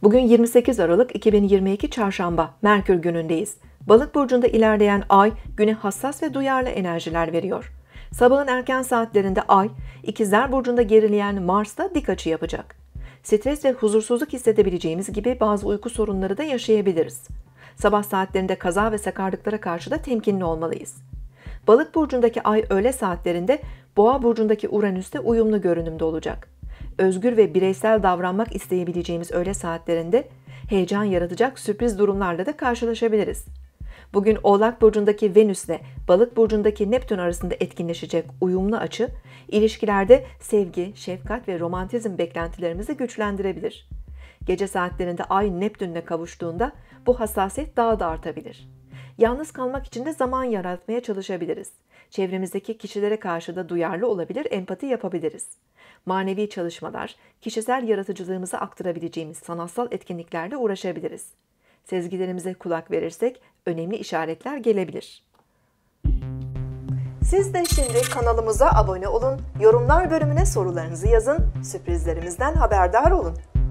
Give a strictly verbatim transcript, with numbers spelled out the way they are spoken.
Bugün yirmi sekiz Aralık iki bin yirmi iki Çarşamba, Merkür günündeyiz. Balık burcunda ilerleyen ay, güne hassas ve duyarlı enerjiler veriyor. Sabahın erken saatlerinde ay, İkizler burcunda gerileyen Mars'ta dik açı yapacak. Stres ve huzursuzluk hissedebileceğimiz gibi bazı uyku sorunları da yaşayabiliriz. Sabah saatlerinde kaza ve sakarlıklara karşı da temkinli olmalıyız. Balık burcundaki ay öğle saatlerinde Boğa burcundaki Uranüs'te uyumlu görünümde olacak. Özgür ve bireysel davranmak isteyebileceğimiz öğle saatlerinde heyecan yaratacak sürpriz durumlarla da karşılaşabiliriz. Bugün Oğlak burcundaki Venüs ile Balık burcundaki Neptün arasında etkinleşecek uyumlu açı, ilişkilerde sevgi, şefkat ve romantizm beklentilerimizi güçlendirebilir. Gece saatlerinde ay Neptün'le kavuştuğunda bu hassasiyet daha da artabilir. Yalnız kalmak için de zaman yaratmaya çalışabiliriz. Çevremizdeki kişilere karşı da duyarlı olabilir, empati yapabiliriz. Manevi çalışmalar, kişisel yaratıcılığımızı aktarabileceğimiz sanatsal etkinliklerle uğraşabiliriz. Sezgilerimize kulak verirsek önemli işaretler gelebilir. Siz de şimdi kanalımıza abone olun, yorumlar bölümüne sorularınızı yazın, sürprizlerimizden haberdar olun.